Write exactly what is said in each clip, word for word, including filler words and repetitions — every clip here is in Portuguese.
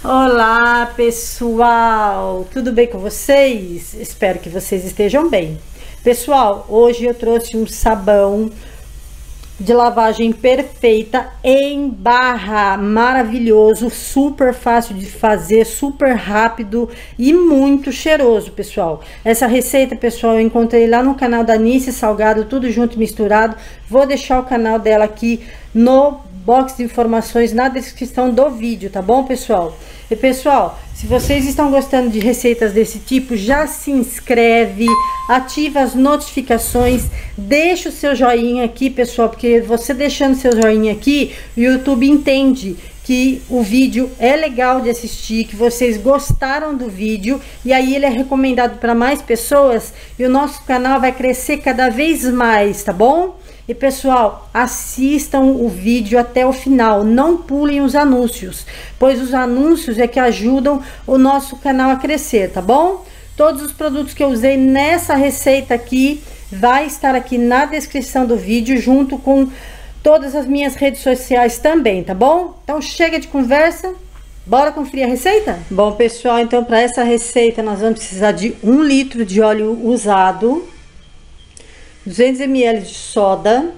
Olá pessoal, tudo bem com vocês? Espero que vocês estejam bem. Pessoal, hoje eu trouxe um sabão de lavagem perfeita em barra, maravilhoso, super fácil de fazer, super rápido e muito cheiroso, pessoal. Essa receita, pessoal, eu encontrei lá no canal da Nice Salgado, tudo junto e misturado. Vou deixar o canal dela aqui no box de informações na descrição do vídeo, tá bom, pessoal? E pessoal, se vocês estão gostando de receitas desse tipo, já se inscreve, ativa as notificações, deixa o seu joinha aqui, pessoal, porque você deixando seu joinha aqui, o YouTube entende que o vídeo é legal de assistir, que vocês gostaram do vídeo, e aí ele é recomendado para mais pessoas, e o nosso canal vai crescer cada vez mais, tá bom? E pessoal, assistam o vídeo até o final, não pulem os anúncios, pois os anúncios é que ajudam o nosso canal a crescer, tá bom? Todos os produtos que eu usei nessa receita aqui, vai estar aqui na descrição do vídeo, junto com todas as minhas redes sociais também, tá bom? Então chega de conversa, bora conferir a receita? Bom pessoal, então para essa receita nós vamos precisar de um litro de óleo usado, duzentos mililitros de soda,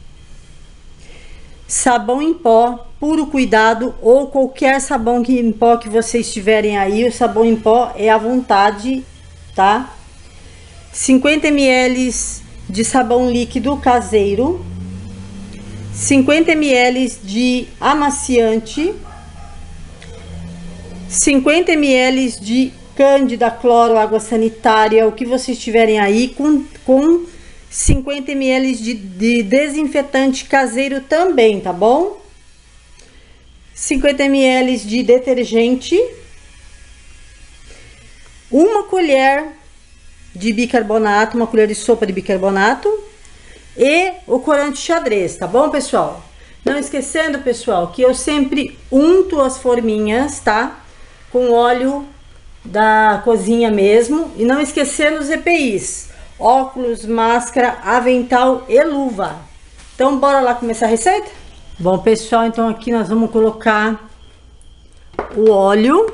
sabão em pó, puro cuidado, ou qualquer sabão que, em pó que vocês tiverem aí, o sabão em pó é à vontade, tá? cinquenta mililitros de sabão líquido caseiro, cinquenta mililitros de amaciante, cinquenta mililitros de cândida, cloro, água sanitária, o que vocês tiverem aí, com, com cinquenta mililitros de, de desinfetante caseiro também, tá bom? cinquenta mililitros de detergente, uma colher de bicarbonato, uma colher de sopa de bicarbonato e o corante xadrez, tá bom, pessoal? Não esquecendo, pessoal, que eu sempre unto as forminhas, tá? Com óleo da cozinha mesmo, e não esquecendo os E P Is. Óculos, máscara, avental e luva. Então bora lá começar a receita? Bom pessoal, então aqui nós vamos colocar o óleo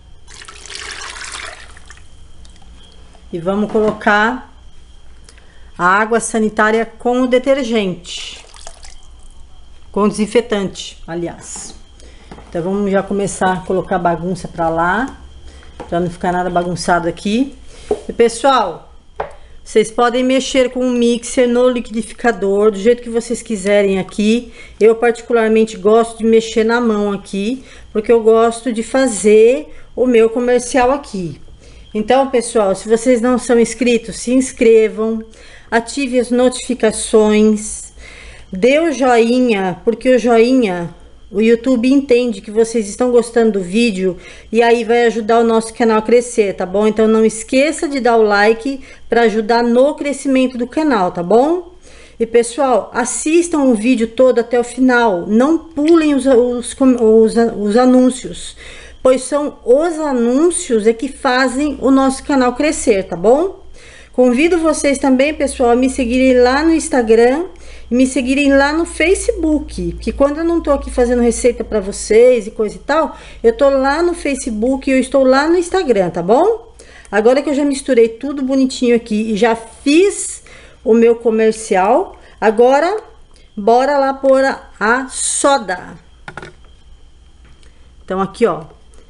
e vamos colocar a água sanitária com o detergente, com o desinfetante, aliás. Então vamos já começar a colocar a bagunça para lá, para não ficar nada bagunçado aqui. E pessoal, vocês podem mexer com o mixer no liquidificador, do jeito que vocês quiserem aqui. Eu particularmente gosto de mexer na mão aqui, porque eu gosto de fazer o meu comercial aqui. Então, pessoal, se vocês não são inscritos, se inscrevam, ative as notificações, dê o joinha, porque o joinha, o YouTube entende que vocês estão gostando do vídeo e aí vai ajudar o nosso canal a crescer, tá bom? Então não esqueça de dar o like para ajudar no crescimento do canal, tá bom? E pessoal, assistam o vídeo todo até o final, não pulem os, os, os, os anúncios, pois são os anúncios é que fazem o nosso canal crescer, tá bom? Convido vocês também, pessoal, a me seguirem lá no Instagram e me seguirem lá no Facebook, que quando eu não tô aqui fazendo receita para vocês e coisa e tal, eu tô lá no Facebook e eu estou lá no Instagram, tá bom? Agora que eu já misturei tudo bonitinho aqui e já fiz o meu comercial, agora bora lá pôr a, a soda. Então aqui, ó,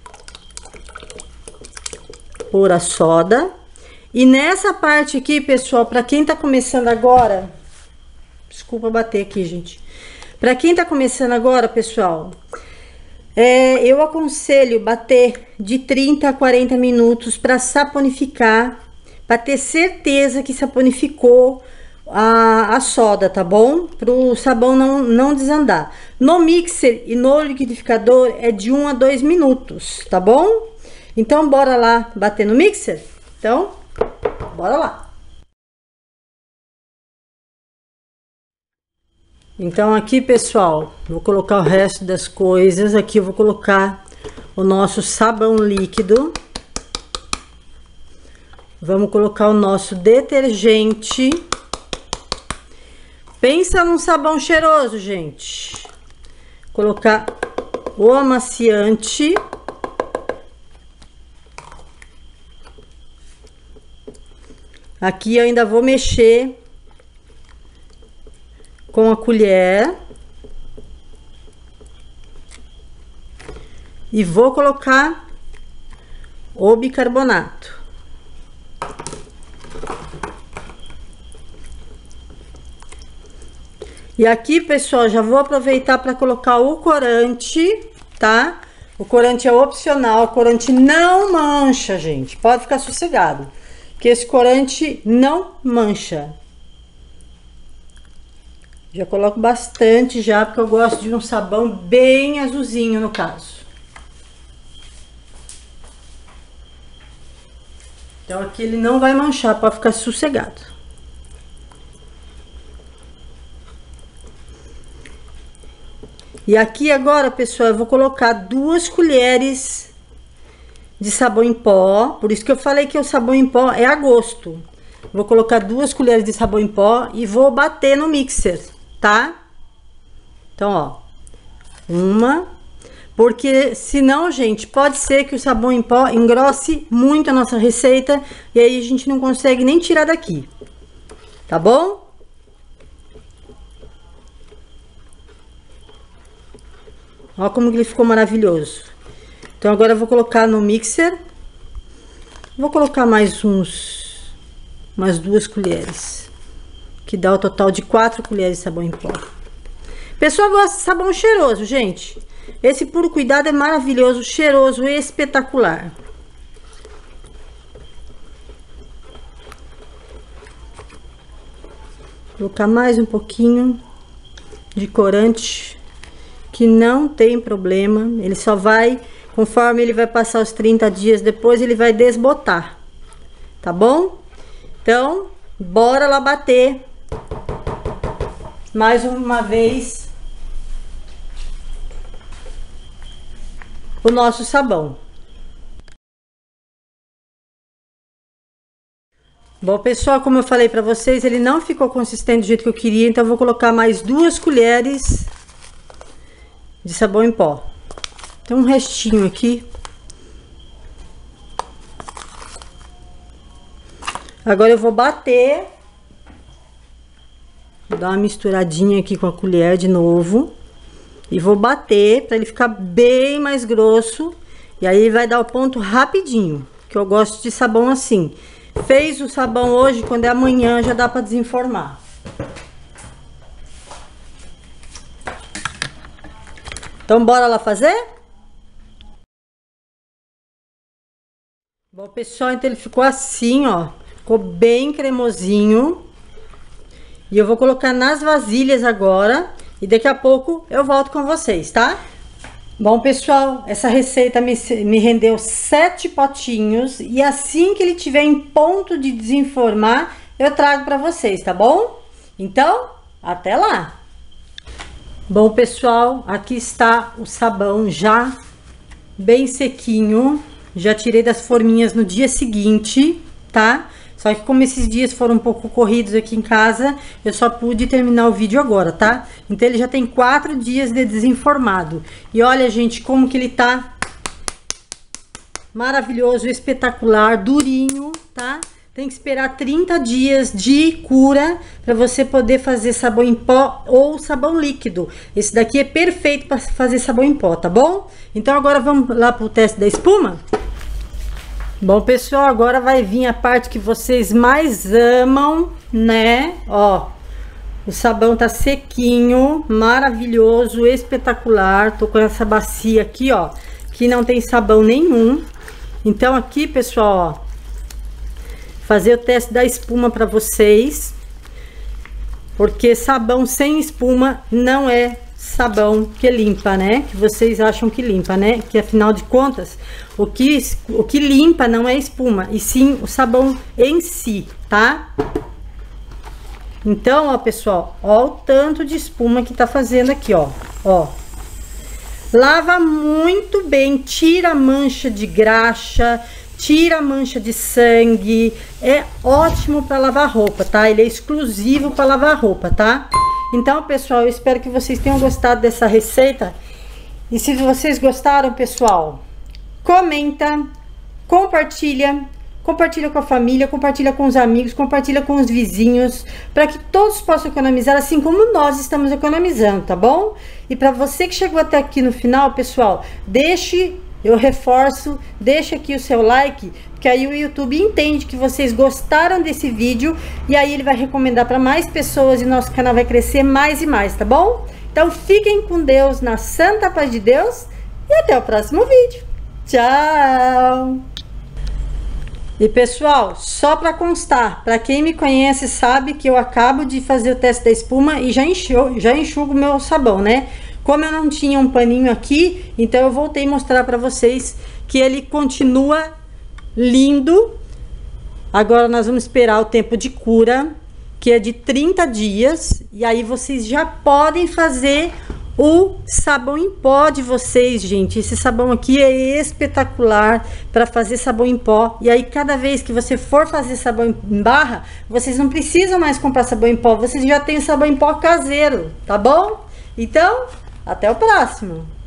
pôr a soda. E nessa parte aqui, pessoal, para quem tá começando agora, desculpa bater aqui, gente. Para quem tá começando agora, pessoal, é, eu aconselho bater de trinta a quarenta minutos para saponificar, para ter certeza que saponificou a, a soda, tá bom? Para o sabão não, não desandar. No mixer e no liquidificador é de um a dois minutos, tá bom? Então, bora lá bater no mixer? Então, bora lá. Então aqui, pessoal, vou colocar o resto das coisas. Aqui eu vou colocar o nosso sabão líquido. Vamos colocar o nosso detergente. Pensa num sabão cheiroso, gente. Colocar o amaciante. Aqui eu ainda vou mexer com a colher. E vou colocar o bicarbonato. E aqui, pessoal, já vou aproveitar para colocar o corante, tá? O corante é opcional, o corante não mancha, gente. Pode ficar sossegado, que esse corante não mancha. Já coloco bastante já, porque eu gosto de um sabão bem azulzinho, no caso. Então, aqui ele não vai manchar, pode ficar sossegado. E aqui agora, pessoal, eu vou colocar duas colheres de sabão em pó. Por isso que eu falei que o sabão em pó é a gosto. Vou colocar duas colheres de sabão em pó e vou bater no mixer, tá? Então, ó, uma, porque senão, gente, pode ser que o sabão em pó engrosse muito a nossa receita e aí a gente não consegue nem tirar daqui, tá bom? Ó como que ele ficou maravilhoso. Então agora eu vou colocar no mixer. Vou colocar mais uns, umas duas colheres, que dá o total de quatro colheres de sabão em pó. Pessoal gosta de sabão cheiroso, gente. Esse Puro Cuidado é maravilhoso, cheiroso e espetacular. Vou colocar mais um pouquinho de corante, que não tem problema. Ele só vai, conforme ele vai passar os trinta dias, depois ele vai desbotar, tá bom? Então, bora lá bater mais uma vez o nosso sabão. Bom, pessoal, como eu falei pra vocês, ele não ficou consistente do jeito que eu queria, então eu vou colocar mais duas colheres de sabão em pó. Tem um restinho aqui. Agora eu vou bater. Vou dar uma misturadinha aqui com a colher de novo. E vou bater para ele ficar bem mais grosso. E aí vai dar o ponto rapidinho, que eu gosto de sabão assim. Fez o sabão hoje, quando é amanhã já dá para desenformar. Então, bora lá fazer? Bom, pessoal, então ele ficou assim, ó. Ficou bem cremosinho. E eu vou colocar nas vasilhas agora. E daqui a pouco eu volto com vocês, tá? Bom, pessoal, essa receita me, me rendeu sete potinhos. E assim que ele tiver em ponto de desenformar, eu trago pra vocês, tá bom? Então, até lá! Bom, pessoal, aqui está o sabão já bem sequinho. Já tirei das forminhas no dia seguinte, tá? Só que como esses dias foram um pouco corridos aqui em casa, eu só pude terminar o vídeo agora, tá? Então ele já tem quatro dias de desenformado. E olha, gente, como que ele tá maravilhoso, espetacular, durinho, tá? Tem que esperar trinta dias de cura para você poder fazer sabão em pó ou sabão líquido. Esse daqui é perfeito para fazer sabão em pó, tá bom? Então agora vamos lá pro teste da espuma? Bom, pessoal, agora vai vir a parte que vocês mais amam, né? Ó, o sabão tá sequinho, maravilhoso, espetacular. Tô com essa bacia aqui, ó, que não tem sabão nenhum. Então aqui, pessoal, ó, fazer o teste da espuma para vocês, porque sabão sem espuma não é sabão que limpa, né? Que vocês acham que limpa, né? Que afinal de contas, o que, o que limpa não é espuma, e sim o sabão em si, tá? Então, ó, pessoal, ó o tanto de espuma que tá fazendo aqui, ó, ó. Lava muito bem, tira a mancha de graxa, tira a mancha de sangue. É ótimo para lavar roupa, tá? Ele é exclusivo para lavar roupa, tá? Então, pessoal, eu espero que vocês tenham gostado dessa receita. E se vocês gostaram, pessoal, comenta, compartilha, compartilha com a família, compartilha com os amigos, compartilha com os vizinhos, para que todos possam economizar, assim como nós estamos economizando, tá bom? E para você que chegou até aqui no final, pessoal, deixe, eu reforço, deixa aqui o seu like, porque aí o YouTube entende que vocês gostaram desse vídeo e aí ele vai recomendar para mais pessoas e nosso canal vai crescer mais e mais, tá bom? Então fiquem com Deus, na santa paz de Deus, e até o próximo vídeo. Tchau! E pessoal, só para constar, para quem me conhece sabe que eu acabo de fazer o teste da espuma e já enxugo, já enxugo meu sabão, né? Como eu não tinha um paninho aqui, então eu voltei a mostrar para vocês que ele continua lindo. Agora nós vamos esperar o tempo de cura, que é de trinta dias, e aí vocês já podem fazer o sabão em pó de vocês, gente. Esse sabão aqui é espetacular para fazer sabão em pó. E aí cada vez que você for fazer sabão em barra, vocês não precisam mais comprar sabão em pó, vocês já têm o sabão em pó caseiro, tá bom? Então, até o próximo.